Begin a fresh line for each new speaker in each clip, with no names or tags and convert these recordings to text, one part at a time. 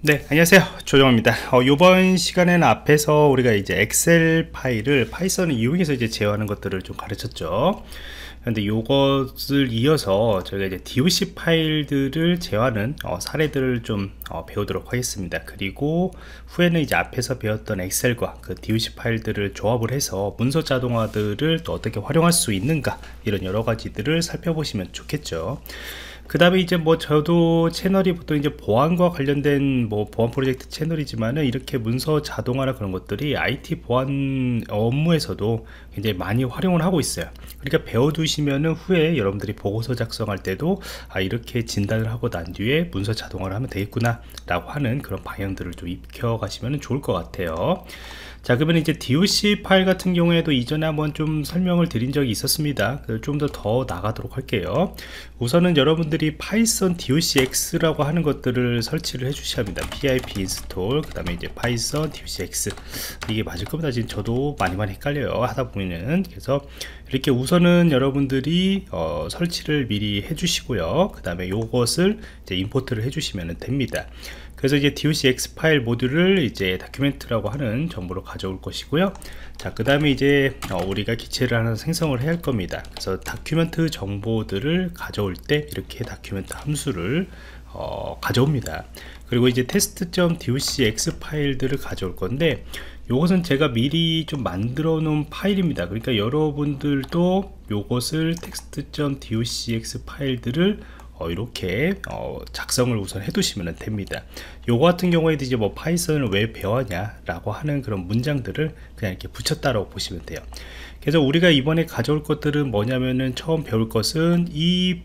네, 안녕하세요. 조정호입니다. 이번 시간에는 앞에서 우리가 이제 엑셀 파일을 파이썬을 이용해서 이제 제어하는 것들을 좀 가르쳤죠. 근데 이것을 이어서 저희가 이제 DOC 파일들을 제어하는 사례들을 좀 배우도록 하겠습니다. 그리고 후에는 이제 앞에서 배웠던 엑셀과 그 DOC 파일들을 조합을 해서 문서 자동화들을 또 어떻게 활용할 수 있는가, 이런 여러 가지들을 살펴보시면 좋겠죠. 그 다음에 이제 뭐 저도 채널이 보통 이제 보안과 관련된 뭐 보안 프로젝트 채널이지만은, 이렇게 문서 자동화나 그런 것들이 IT 보안 업무에서도 굉장히 많이 활용을 하고 있어요. 그러니까 배워두시면은 후에 여러분들이 보고서 작성할 때도 이렇게 진단을 하고 난 뒤에 문서 자동화를 하면 되겠구나 라고 하는 그런 방향들을 좀 익혀 가시면 좋을 것 같아요. 자, 그러면 이제 DOC 파일 같은 경우에도 이전에 한번 좀 설명을 드린 적이 있었습니다. 좀 더 나가도록 할게요. 우선은 여러분들이 파이썬 docx라고 하는 것들을 설치를 해 주셔야 합니다. pip install, 그 다음에 이제 파이썬 docx, 이게 맞을 겁니다. 지금 저도 많이 헷갈려요, 하다 보면은. 그래서 이렇게 우선은 여러분들이 설치를 미리 해 주시고요. 그 다음에 요것을 이제 임포트를 해 주시면 됩니다. 그래서 이제 docx 파일 모듈을 이제 다큐멘트라고 하는 정보로 가져올 것이고요. 자, 그 다음에 이제 우리가 기체를 하나 생성을 해야 할 겁니다. 그래서 다큐멘트 정보들을 가져올 때 이렇게 다큐멘트 함수를 가져옵니다. 그리고 이제 test.docx 파일들을 가져올 건데, 요것은 제가 미리 좀 만들어 놓은 파일입니다. 그러니까 여러분들도 요것을 text.docx 파일들을 이렇게 작성을 우선 해 두시면 됩니다. 요거 같은 경우에도 이제 뭐 파이썬을 왜 배웠냐 라고 하는 그런 문장들을 그냥 이렇게 붙였다라고 보시면 돼요. 그래서 우리가 이번에 가져올 것들은 뭐냐면은, 처음 배울 것은 이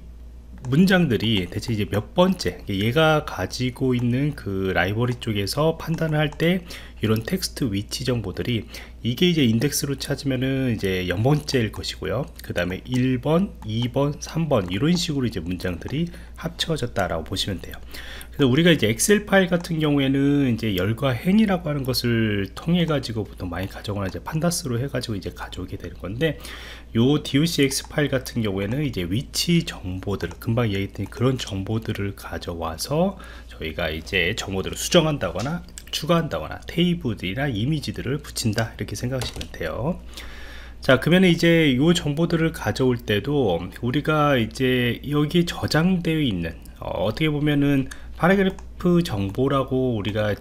문장들이 대체 이제 몇 번째, 얘가 가지고 있는 그 라이브러리 쪽에서 판단을 할 때 이런 텍스트 위치 정보들이, 이게 이제 인덱스로 찾으면은 이제 0번째일 것이고요. 그 다음에 1번, 2번, 3번 이런 식으로 이제 문장들이 합쳐졌다라고 보시면 돼요. 그래서 우리가 이제 엑셀 파일 같은 경우에는 이제 열과 행이라고 하는 것을 통해 가지고 보통 많이 가져오거나 이제 판다스로 해 가지고 이제 가져오게 되는 건데, 요 docx 파일 같은 경우에는 이제 위치 정보들, 금방 얘기했던 그런 정보들을 가져와서 저희가 이제 정보들을 수정한다거나 추가한다거나 테이블이나 이미지들을 붙인다, 이렇게 생각하시면 돼요. 자, 그러면 이제 이 정보들을 가져올 때도 우리가 이제 여기 저장되어 있는 어떻게 보면은 파라그래프 정보라고 우리가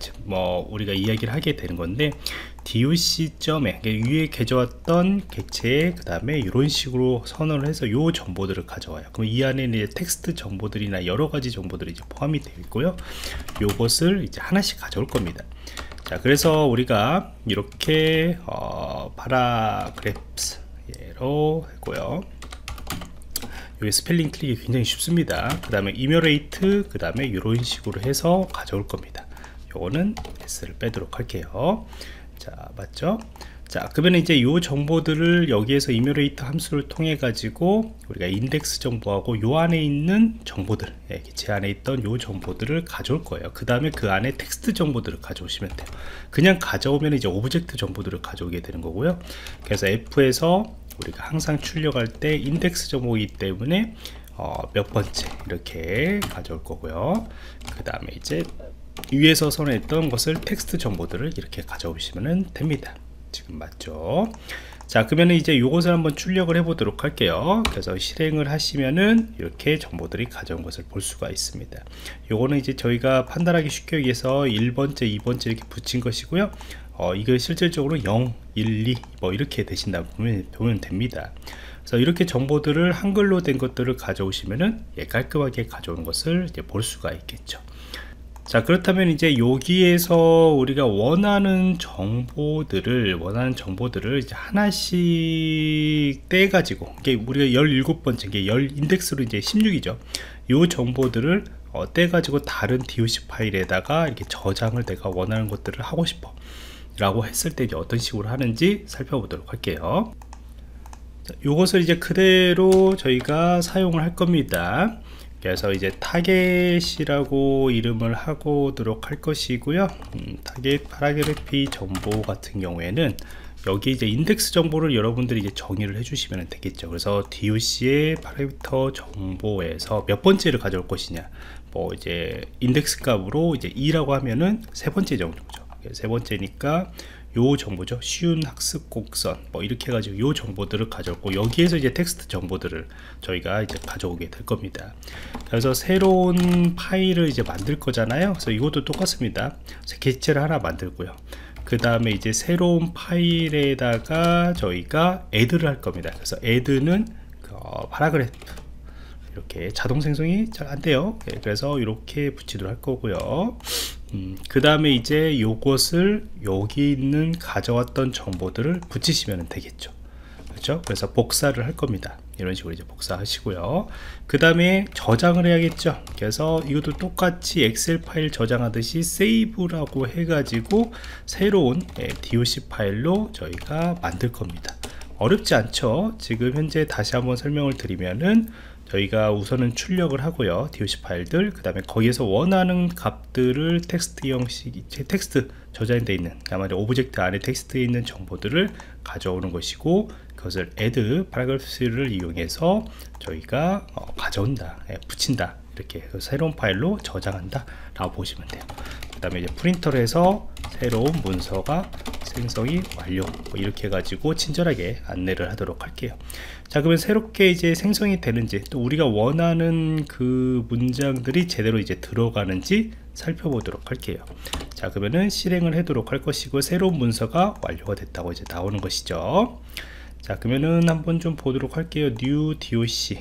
이야기를 하게 되는 건데, doc.에 위에 가져왔던 객체, 그 다음에 이런 식으로 선언을 해서 요 정보들을 가져와요. 그럼 이 안에는 이제 텍스트 정보들이나 여러 가지 정보들이 이제 포함이 되어 있고요. 요것을 이제 하나씩 가져올 겁니다. 자, 그래서 우리가 이렇게 파라그래프로 했고요. 여기 스펠링 틀리기 굉장히 쉽습니다. 그 다음에 이머레이트, 그 다음에 이런 식으로 해서 가져올 겁니다. 요거는 s를 빼도록 할게요. 자, 맞죠? 자, 그러면 이제 요 정보들을 여기에서 이머레이트 함수를 통해 가지고 우리가 인덱스 정보하고 요 안에 있는 정보들, 제 안에 있던 요 정보들을 가져올 거예요. 그 다음에 그 안에 텍스트 정보들을 가져오시면 돼요. 그냥 가져오면 이제 오브젝트 정보들을 가져오게 되는 거고요. 그래서 F에서 우리가 항상 출력할 때 인덱스 정보이기 때문에 몇 번째 이렇게 가져올 거고요. 그 다음에 이제 위에서 선언했던 것을 텍스트 정보들을 이렇게 가져오시면 됩니다. 지금 맞죠? 자, 그러면 이제 이것을 한번 출력을 해 보도록 할게요. 그래서 실행을 하시면은 이렇게 정보들이 가져온 것을 볼 수가 있습니다. 요거는 이제 저희가 판단하기 쉽게 하기 위해서 1번째, 2번째 이렇게 붙인 것이고요. 이거 실질적으로 0, 1, 2 뭐 이렇게 되신다고 보면 됩니다. 그래서 이렇게 정보들을 한글로 된 것들을 가져오시면은 깔끔하게 가져온 것을 이제 볼 수가 있겠죠. 자, 그렇다면 이제 여기에서 우리가 원하는 정보들을 이제 하나씩 떼 가지고, 이게 우리가 17번째, 이게 인덱스로 이제 16이죠. 이 정보들을 떼 가지고 다른 doc 파일에다가 이렇게 저장을 내가 원하는 것들을 하고 싶어 라고 했을 때 이제 어떤 식으로 하는지 살펴보도록 할게요. 자, 이것을 이제 그대로 저희가 사용을 할 겁니다. 그래서 이제 타겟이라고 이름을 하도록 할 것이고요. 타겟 파라그래피 정보 같은 경우에는 여기 이제 인덱스 정보를 여러분들이 이제 정의를 해주시면 되겠죠. 그래서 doc의 파라미터 정보에서 몇 번째를 가져올 것이냐, 뭐 이제 인덱스 값으로 이제 2라고 하면은 세 번째 정도죠. 세 번째니까 요 정보죠. 쉬운 학습 곡선 뭐 이렇게 해가지고 요 정보들을 가져오고, 여기에서 이제 텍스트 정보들을 저희가 이제 가져오게 될 겁니다. 그래서 새로운 파일을 이제 만들 거잖아요. 그래서 이것도 똑같습니다. 객체를 하나 만들고요. 그 다음에 이제 새로운 파일에다가 저희가 add를 할 겁니다. 그래서 add는 파라그래프 이렇게 자동 생성이 잘 안 돼요. 그래서 이렇게 붙이도록 할 거고요. 그 다음에 이제 요것을 여기 있는 가져왔던 정보들을 붙이시면 되겠죠. 그렇죠? 그래서 복사를 할 겁니다. 이런 식으로 이제 복사하시고요. 그 다음에 저장을 해야겠죠. 그래서 이것도 똑같이 엑셀 파일 저장하듯이 세이브라고 해가지고 새로운 doc 파일로 저희가 만들 겁니다. 어렵지 않죠. 지금 현재 다시 한번 설명을 드리면은 저희가 우선은 출력을 하고요. doc 파일들, 그 다음에 거기에서 원하는 값들을 텍스트 형식, 텍스트 저장되어 있는, 아마 오브젝트 안에 텍스트에 있는 정보들을 가져오는 것이고, 그것을 add paragraphs를 이용해서 저희가 가져온다, 붙인다, 이렇게 새로운 파일로 저장한다 라고 보시면 돼요. 그 다음에 이제 프린터를 해서 새로운 문서가 생성이 완료, 뭐 이렇게 해가지고 친절하게 안내를 하도록 할게요. 자, 그러면 새롭게 이제 생성이 되는지, 또 우리가 원하는 그 문장들이 제대로 이제 들어가는지 살펴보도록 할게요. 자, 그러면은 실행을 하도록 할 것이고, 새로운 문서가 완료가 됐다고 이제 나오는 것이죠. 자, 그러면은 한번 좀 보도록 할게요. new doc,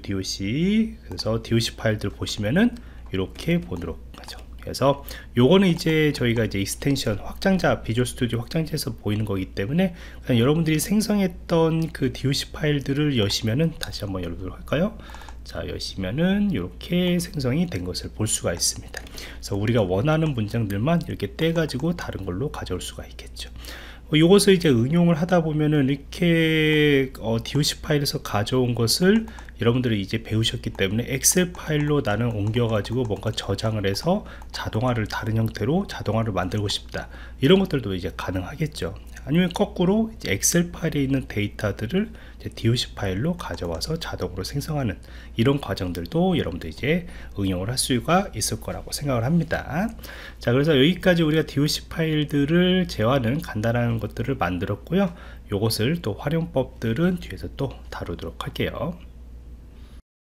그래서 doc 파일들 보시면은 이렇게 보도록 하죠. 그래서 요거는 이제 저희가 이제 익스텐션 확장자, 비주얼 스튜디오 확장자에서 보이는 거기 때문에 그냥 여러분들이 생성했던 그 doc 파일들을 여시면은, 다시 한번 열도록 할까요? 자, 여시면은 이렇게 생성이 된 것을 볼 수가 있습니다. 그래서 우리가 원하는 문장들만 이렇게 떼 가지고 다른 걸로 가져올 수가 있겠죠. 이것을 이제 응용을 하다 보면은 이렇게 doc 파일에서 가져온 것을 여러분들이 이제 배우셨기 때문에 엑셀 파일로 나는 옮겨 가지고 뭔가 저장을 해서 자동화를, 다른 형태로 자동화를 만들고 싶다, 이런 것들도 이제 가능하겠죠. 아니면 거꾸로 이제 엑셀 파일에 있는 데이터들을 이제 doc 파일로 가져와서 자동으로 생성하는 이런 과정들도 여러분들 이제 응용을 할 수가 있을 거라고 생각을 합니다. 자, 그래서 여기까지 우리가 doc 파일들을 제어하는 간단한 것들을 만들었고요. 요것을 또 활용법들은 뒤에서 또 다루도록 할게요.